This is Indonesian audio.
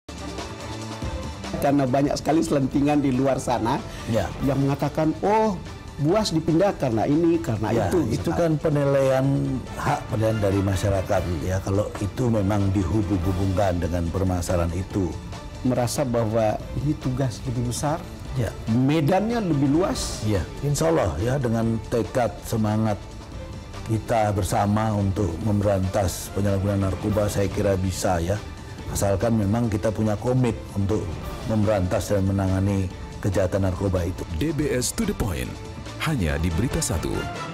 Karena banyak sekali selentingan di luar sana yang mengatakan, oh buas dipindah karena ini, karena itu kan penilaian dari masyarakat ya. Kalau itu memang dihubung-hubungkan dengan permasalahan itu, merasa bahwa ini tugas lebih besar, medannya lebih luas. Insya Allah ya, dengan tekad semangat kita bersama untuk memberantas penyalahgunaan narkoba, saya kira bisa ya. Asalkan memang kita punya komit untuk memberantas dan menangani kejahatan narkoba itu. DBS To The Point, hanya di Berita 1.